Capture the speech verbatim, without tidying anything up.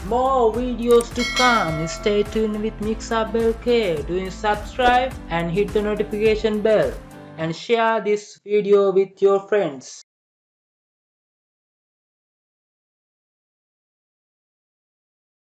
More videos to come. Stay tuned with Mix Abell K. Do you subscribe and hit the notification bell and share this video with your friends.